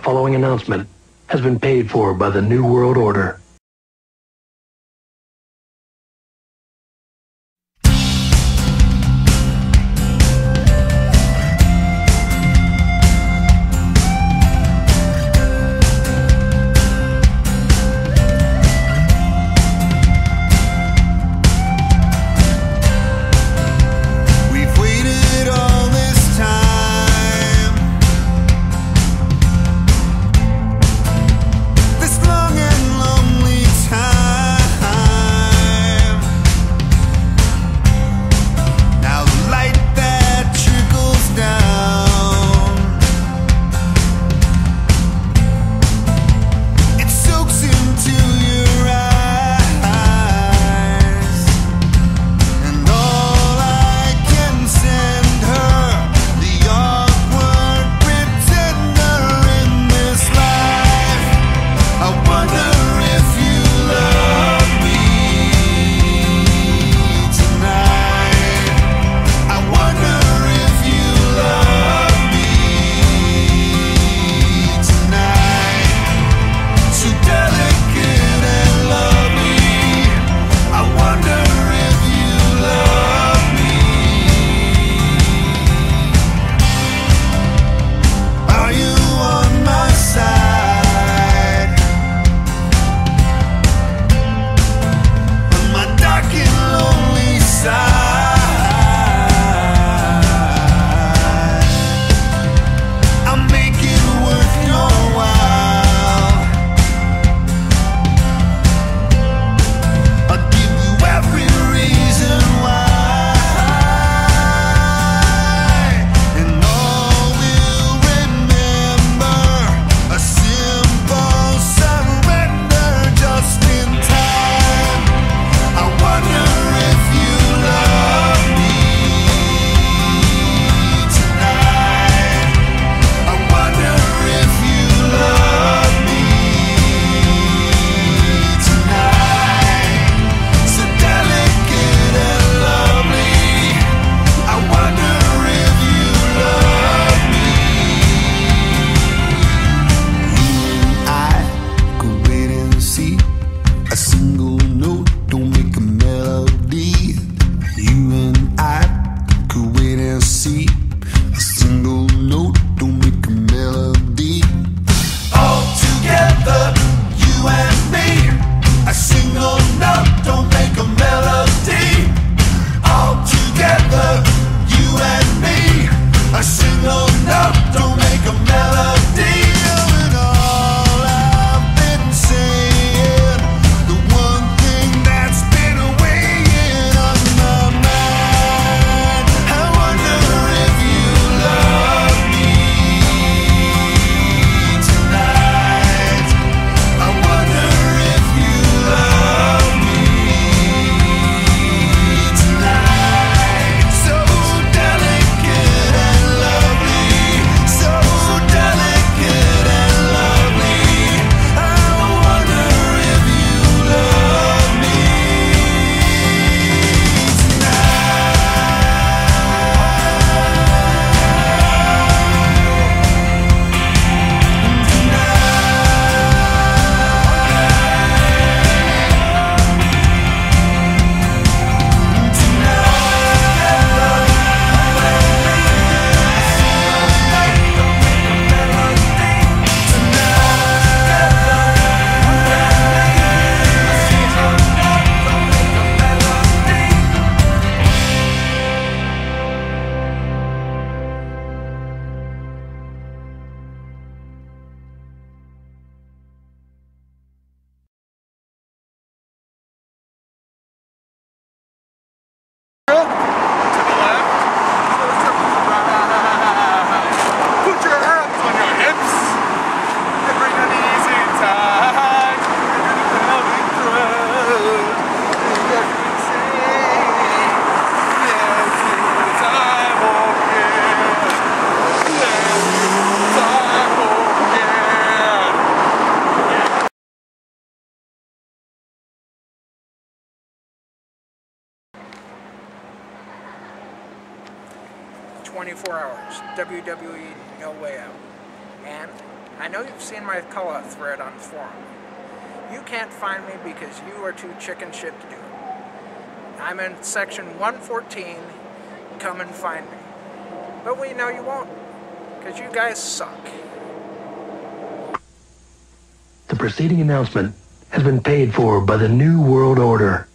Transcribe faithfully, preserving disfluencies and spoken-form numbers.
following announcement has been paid for by the New World Order. twenty-four hours. W W E, no way out. And I know you've seen my call-out thread on the forum. You can't find me because you are too chicken shit to do it. I'm in section one fourteen. Come and find me. But we know you won't, because you guys suck. The preceding announcement has been paid for by the New World Order.